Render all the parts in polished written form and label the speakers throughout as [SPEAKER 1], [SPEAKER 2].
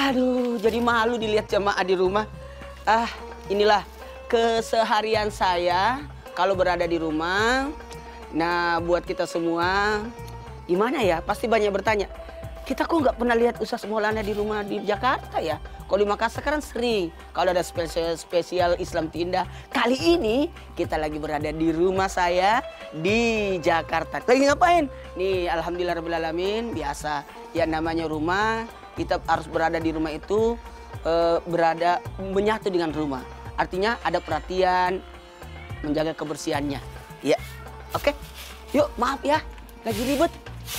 [SPEAKER 1] Aduh, jadi malu dilihat jamaah di rumah. Inilah keseharian saya kalau berada di rumah. Nah, buat kita semua, gimana ya? Pasti banyak bertanya, kita kok nggak pernah lihat Ustaz Maulana di rumah di Jakarta ya? Kalau di Makassar kan sering, kalau ada spesial Islam Tindak. Kali ini kita lagi berada di rumah saya di Jakarta. Lagi ngapain? Nih, alhamdulillahirobbilalamin, biasa. Ya namanya rumah, kita harus berada di rumah itu, berada menyatu dengan rumah. Artinya ada perhatian, menjaga kebersihannya. Ya, oke. Yuk, maaf ya, lagi ribet.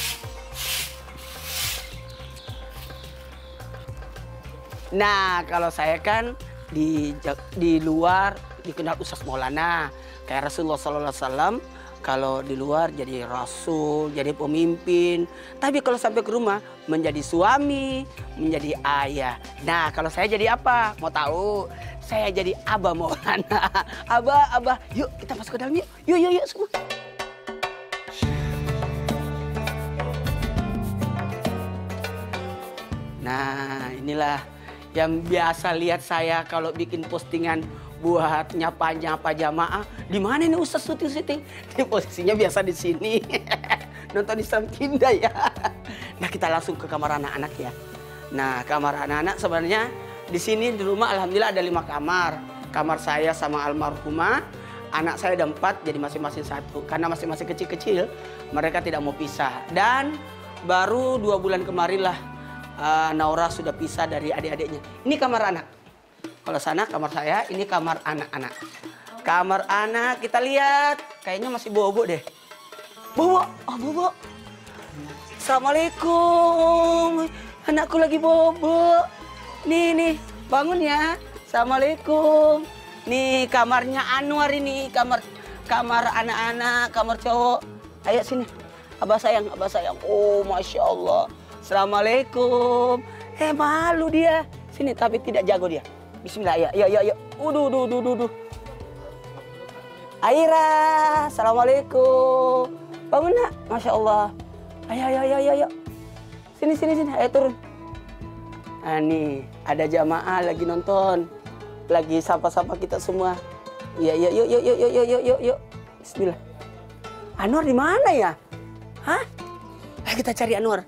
[SPEAKER 1] Nah, kalau saya kan di luar dikenal Ustaz Maulana. Kayak Rasulullah SAW, kalau di luar jadi rasul, jadi pemimpin. Tapi kalau sampai ke rumah, menjadi suami, menjadi ayah. Nah, kalau saya jadi apa? Mau tahu? Saya jadi Abah Maulana. Abah, yuk kita masuk ke dalam yuk. Yuk semua. Nah, inilah yang biasa lihat saya kalau bikin postingan buat nyapa jamaah. Di mana nih Ustaz syuting? Di posisinya biasa di sini. Nonton Islam Tindak ya. Nah, kita langsung ke kamar anak-anak ya. Nah, kamar anak-anak sebenarnya di sini di rumah alhamdulillah ada 5 kamar. Kamar saya sama almarhumah. Anak saya ada 4, jadi masing-masing 1. Karena masing-masing kecil-kecil, mereka tidak mau pisah. Dan baru 2 bulan kemarin lah Naura sudah pisah dari adik-adiknya. Ini kamar anak. Kalau sana kamar saya, ini kamar anak-anak. Kamar anak kita lihat, kayaknya masih bobo deh. Bobo, bobo. Assalamualaikum. Anakku lagi bobo. Nih, bangun ya. Assalamualaikum. Nih kamarnya Anwar ini, kamar anak-anak, kamar cowok. Ayo sini. Abah sayang. Oh, Masya Allah. Assalamualaikum. Malu dia. Sini, tapi tidak jago dia. Bismillah, ya. Duh. Aira, Assalamualaikum. Bangun nak, Masya Allah. Ayo. Sini. Ayo turun. Nah nih, ada jamaah lagi nonton. Lagi sapa-sapa kita semua. Iya, yuk. Bismillah. Anwar di mana ya? Hah? Ayo kita cari Anwar.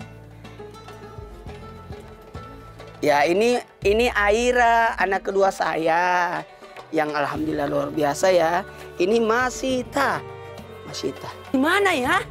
[SPEAKER 1] Ya, ini Aira, anak kedua saya. Yang alhamdulillah luar biasa ya. Ini Masita. Di mana ya?